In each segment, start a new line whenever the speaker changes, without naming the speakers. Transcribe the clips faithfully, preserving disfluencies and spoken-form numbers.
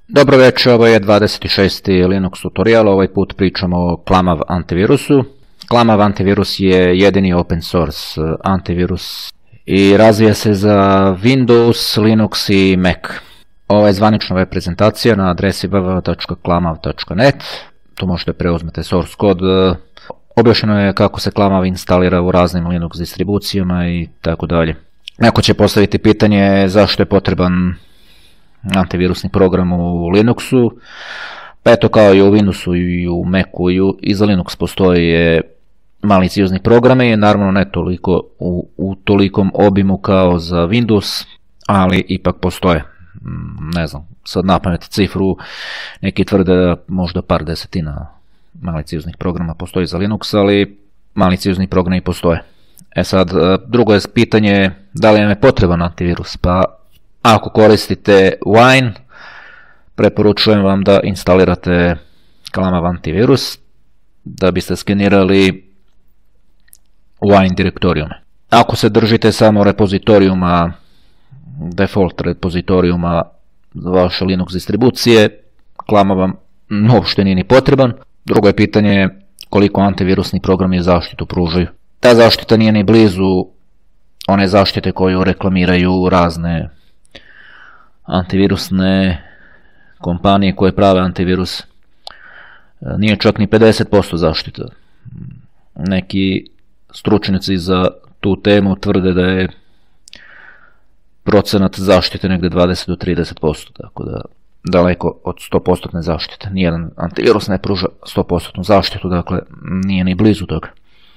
Dobro večer, ovo je dvadeset šesti Linux tutorial, ovaj put pričamo o Klamav antivirusu. Klamav antivirus je jedini open source antivirus i razvija se za Windows, Linux i Mac. Ovo je zvanična web prezentacija na adresi w w w tačka klamav tačka net, tu možete preuzmete source kod. Objašnjeno je kako se Klamav instalira u raznim Linux distribucijama i tako dalje. Neko će postaviti pitanje zašto je potreban antivirusni program u Linuxu. Pa eto, kao i u Windowsu i u Macu i za Linux postoje maliciozni programi, naravno ne toliko u, u tolikom obimu kao za Windows, ali ipak postoje. Ne znam, sad napamet cifru, neki tvrde da možda par desetina malicioznih programa postoji za Linux, ali maliciozni programi postoje. E sad, drugo je pitanje da li nam je potreban antivirus. Pa ako koristite Wine, preporučujem vam da instalirate Klamav antivirus da biste skenirali Wine direktorijume. Ako se držite samo repozitorijuma, default repozitorijuma za vaše Linux distribucije, Klamav vam uopšte nije ni potreban. Drugo je pitanje koliko antivirusni programi zaštitu pružaju. Ta zaštita nije ni blizu one zaštite koju reklamiraju razne antivirusne kompanije koje prave antivirus. Nije čak ni pedeset posto zaštita. Neki stručnjaci za tu temu tvrde da je procenat zaštite negde dvadeset do trideset posto, tako da daleko od sto posto zaštite. Nijedan antivirus ne pruža sto posto zaštitu, dakle nije ni blizu toga.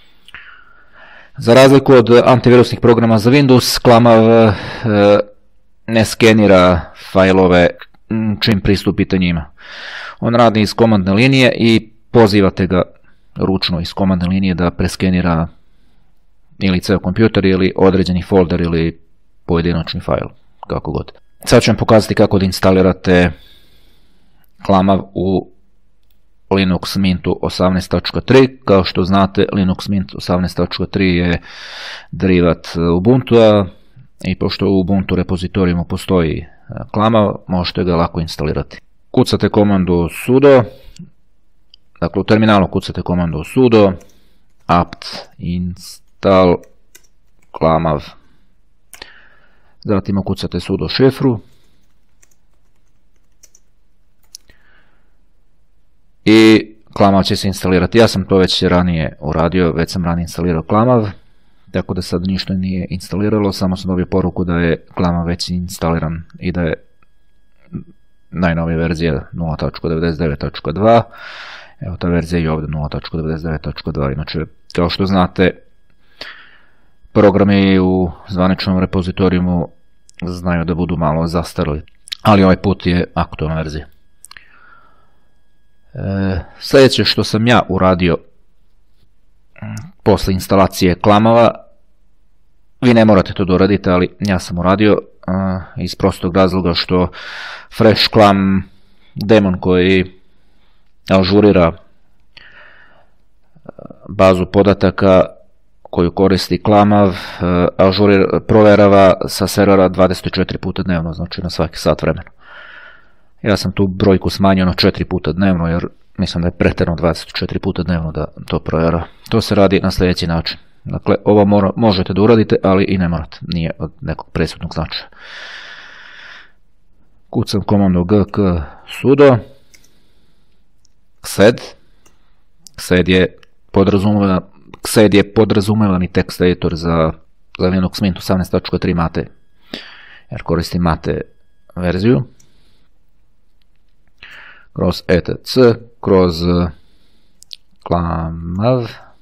Za razliku od antivirusnih programa za Windows, Klamav e, ne skenira fajlove čim pristupite njima. On radi iz komandne linije i pozivate ga ručno iz komandne linije da preskenira ili ceo kompjuter ili određeni folder ili pojedinačni fajl, kako god. Sad ću vam pokazati kako da instalirate Klamav u Linux Mintu osamnaest tačka tri. Kao što znate, Linux Mint osamnaest tačka tri je derivat Ubuntua i pošto u Ubuntu repozitorijumu postoji Klamav, možete ga lako instalirati. Kucate komandu sudo, dakle u terminalu kucate komandu sudo apt install Klamav. Zatim ukucate sudo šifru i Klamav će se instalirati. Ja sam to već ranije uradio, već sam ranije instalirao Klamav, tako da sad ništa nije instaliralo, samo sam dobio poruku da je Klamav već instaliran i da je najnovija verzija nula tačka devedeset devet tačka dva. Evo ta verzija je ovdje nula tačka devedeset devet tačka dva. Inače, kao što znate, programi u zvaničnom repozitorijumu znaju da budu malo zastarili, ali ovaj put je aktualna verzija. E, sljedeće što sam ja uradio posle instalacije Klamava, vi ne morate to da uradite, ali ja sam uradio uh, iz prostog razloga što FreshKlam demon koji ažurira bazu podataka koju koristi Klamav, ažurira, proverava sa servera dvadeset četiri puta dnevno, znači na svaki sat vremena. Ja sam tu brojku smanjio na četiri puta dnevno, jer mislim da je pretjerano dvadeset četiri puta dnevno da to provjera. To se radi na sljedeći način. Dakle, ovo mora, možete da uradite, ali i ne morate, nije od nekog presudnog značaja. Kucam komandu gk sudo xed. Xed je podrazumeva Xed je podrazumevani tekst editor za, za Linux Mint osamnaest tačka tri Mate, jer koristim Mate verziju. Kroz etc, kroz Klamav,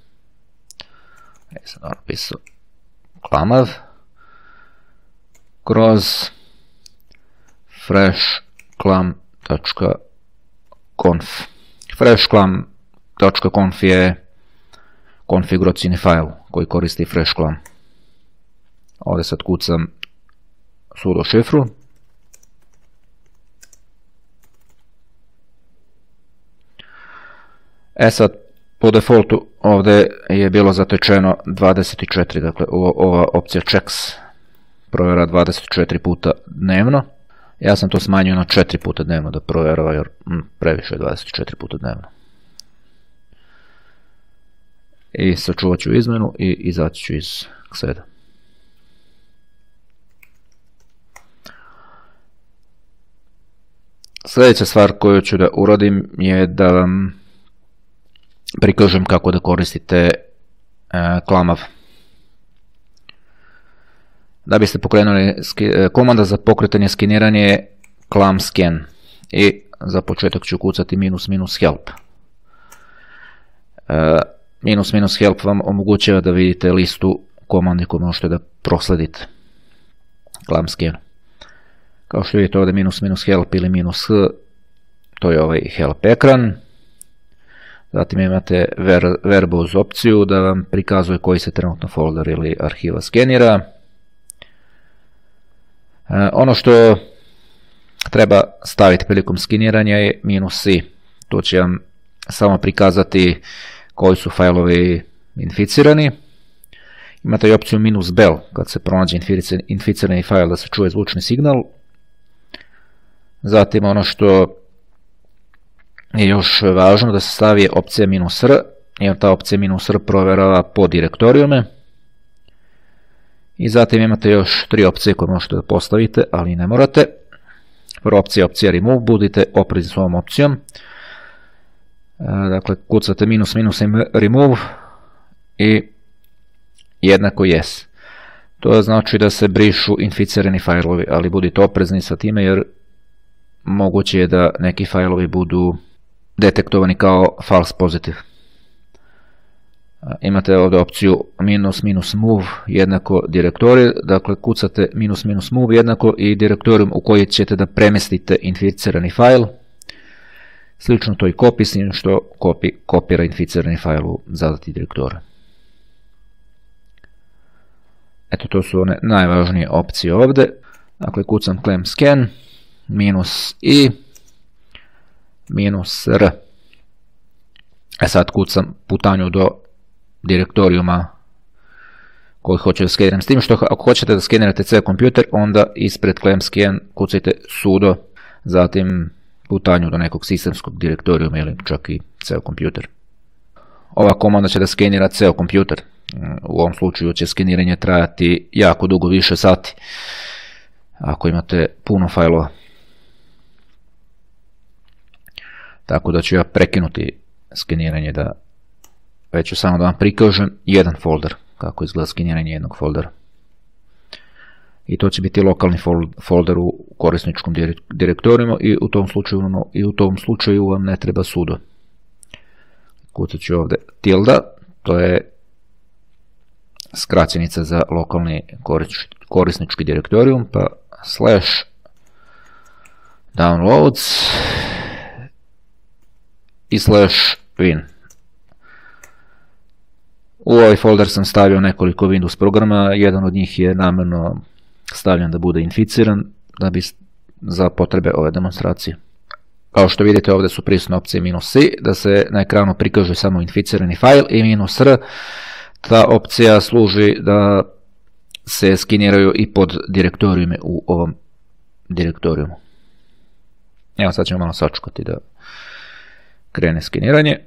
ja sam napisao Klamav, kroz freshklam tačka conf. freshklam tačka conf je konfiguracijni fajl koji koristi FreshKlam. Ovdje sad kucam sudo šifru. E sad, po defaultu ovdje je bilo zatečeno dvadeset četiri, dakle ova opcija checks provjera dvadeset četiri puta dnevno. Ja sam to smanjio na četiri puta dnevno da provjerava, jer hm, previše je dvadeset četiri puta dnevno. I sačuvat ću izmenu i izaći ću iz Xeda. Sljedeća stvar koju ću da uradim je da vam prikažem kako da koristite e, klamav. Da biste pokrenuli komanda za pokretanje skeniranja je clam scan i za početak ću kucati minus minus help. E, minus minus help vam omogućava da vidite listu komandi koju možete da prosledite clam scan. Kao što vidite ovdje minus minus help ili minus h, to je ovaj help ekran. Zatim imate ver, verbose opciju da vam prikazuje koji se trenutno folder ili arhiva skenira. E, ono što treba staviti prilikom skeniranja je minus i. To će vam samo prikazati koji su failovi inficirani. Imate i opciju minus bell kad se pronađe inficirani fail da se čuje zvučni signal. Zatim ono što je još važno da se stavi opcija minus r, jer ta opcija minus r provjerava po direktorijume. I zatim imate još tri opcije koje možete da postavite, ali ne morate. Prva opcija je opcija remove, budite oprezni s ovom opcijom. Dakle, kucate minus minus remove i jednako yes. To znači da se brišu inficirani failovi, ali budite oprezni sa time jer moguće je da neki failovi budu detektovani kao false positive. Imate ovdje opciju minus minus move jednako direktorij, dakle kucate minus minus move jednako i direktorijum u koji ćete da premestite inficirani fail. Slično to i copy, s njim što copy kopira inficirani fail u zadati direktorij. Eto, to su one najvažnije opcije ovdje. Dakle, kucam clam scan, minus i, minus r. E sad kucam putanju do direktorijuma koji hoće da skeniram. S tim što ako hoćete da skenirate C kompjuter, onda ispred clam scan kucajte sudo, zatim putanju do nekog sistemskog direktorijuma ili čak i C kompjuter. Ova komanda će da skenira C kompjuter. U ovom slučaju će skeniranje trajati jako dugo, više sati, ako imate puno failova. Tako da ću ja prekinuti skeniranje, da već ću samo da vam prikažem jedan folder, kako izgleda skeniranje jednog foldera. I to će biti lokalni folder u korisničkom direktorijumu i u tom slučaju, i u tom slučaju vam ne treba sudo. Kucat ću ovdje tilda, to je skraćenica za lokalni korisnički direktorijum, pa slash downloads i slash win. U ovaj folder sam stavio nekoliko Windows programa, jedan od njih je namjerno stavljen da bude inficiran, da bi za potrebe ove demonstracije. Kao što vidite, ovdje su prisutne opcije minus C, da se na ekranu prikaže samo inficirani fail, i minus R, ta opcija služi da se skeniraju i pod direktorijume u ovom direktorijumu. Evo, sad ćemo malo sačekati da krene skeniranje.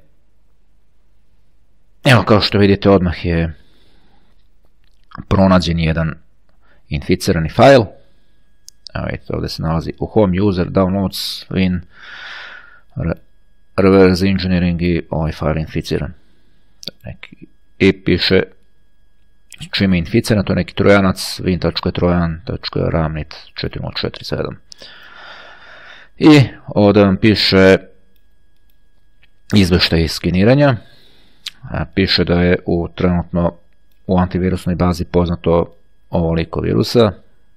Evo, kao što vidite, odmah je pronađen jedan inficirani fail. Evo vidite, ovdje se nalazi u home user, downloads, win, reverse engineering i ovaj fail inficiran. I piše čim je inficiran, to je neki trojanac, win.trojan.ramnit četiri nula četiri sedam. I ovdje vam piše izveštaj iz skeniranja. Piše da je u trenutno u antivirusnoj bazi poznato ovoliko virusa.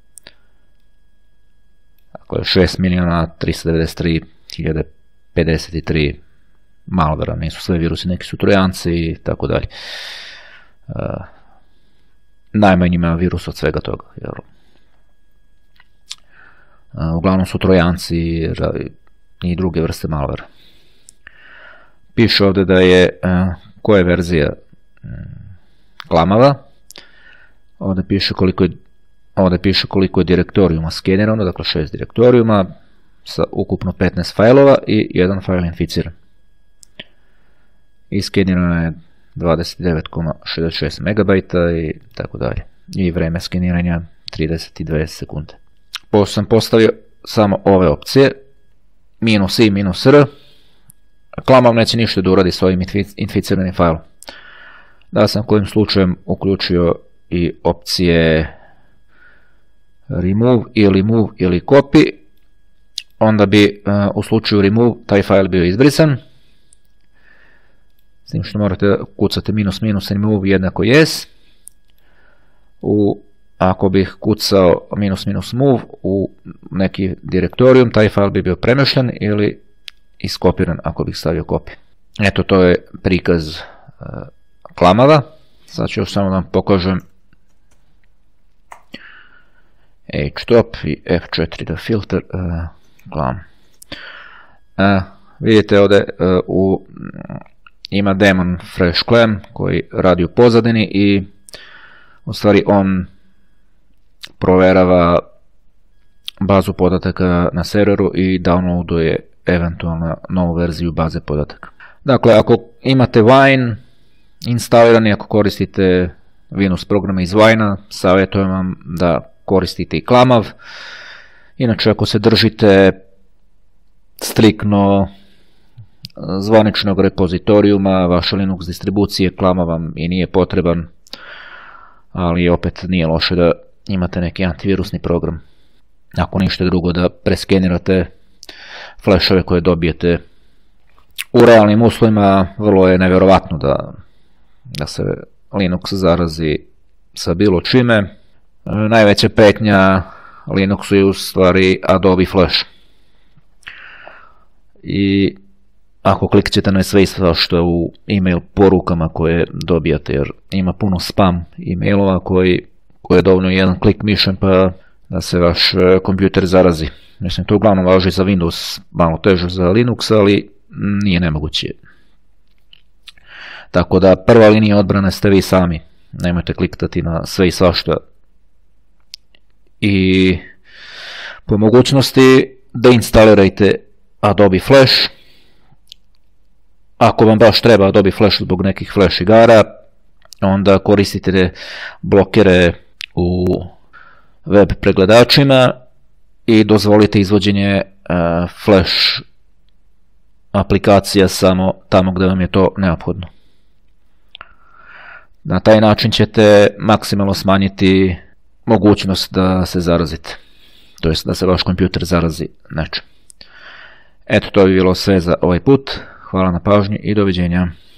Dakle, šest milijuna tristo devedeset tri hiljade pedeset tri malvera, nisu sve virusi, neki su trojanci i tako dalje. Najmanje ima virus od svega toga. Jer, uh, uglavnom su trojanci i druge vrste malvera. Piše ovdje da je uh, koja je verzija um, klamava. Ovdje piše koliko je Ovdje piše koliko je direktorijuma skenirano, dakle šest direktorijuma sa ukupno petnaest failova i jedan fail inficiran. I skenirano je dvadeset devet zarez šezdeset šest megabajta i tako dalje. I vreme skeniranja trideset dvije sekunde. Pošto sam postavio samo ove opcije, minus i minus r, Klamav neće ništa da uradi s ovim inficiranim failom. Da sam kojim slučajem uključio i opcije remove ili move ili copy, onda bi uh, u slučaju remove taj file bio izbrisan. S tim što morate kucati minus minus remove jednako yes. U, ako bih kucao minus minus move u neki direktorijum, taj file bi bio premješten ili iskopiran ako bih stavio kopiju. Eto, to je prikaz uh, Klamava. Sad ću još samo da vam pokažem htop i ef četiri da filter uh, Klam. Uh, vidite ovdje uh, u, ima daemon fresh clam koji radi u pozadini i u stvari on proverava bazu podataka na serveru i downloaduje eventualno novu verziju baze podataka. Dakle, ako imate Wine instalirani, ako koristite Windows programe iz Wine-a, savjetujem vam da koristite i Klamav. Inače, ako se držite striktno zvaničnog repozitorijuma vaše Linux distribucije, Klamav vam i nije potreban, ali opet nije loše da imate neki antivirusni program. Ako ništa drugo, da preskenirate flashove koje dobijete u realnim uslovima. Vrlo je nevjerovatno da, da se Linux zarazi sa bilo čime. Najveća pretnja Linuxu je u stvari Adobe Flash. I ako klikćete na sve što u email porukama koje dobijate, jer ima puno spam emailova koji, koje je dovoljno jedan klik mišem pa da se vaš kompjuter zarazi. Mislim, to uglavnom važi za Windows, malo teže za Linux, ali nije nemoguće. Tako da prva linija odbrane ste vi sami. Nemojte klikati na sve i svašta. I po mogućnosti deinstalirajte Adobe Flash. Ako vam baš treba Adobe Flash zbog nekih flash igara, onda koristite blokere u web pregledačima i dozvolite izvođenje uh, flash aplikacija samo tamo gdje vam je to neophodno. Na taj način ćete maksimalno smanjiti mogućnost da se zarazite, to jest da se vaš kompjuter zarazi nečim. Eto, to bi bilo sve za ovaj put. Hvala na pažnji i doviđenja.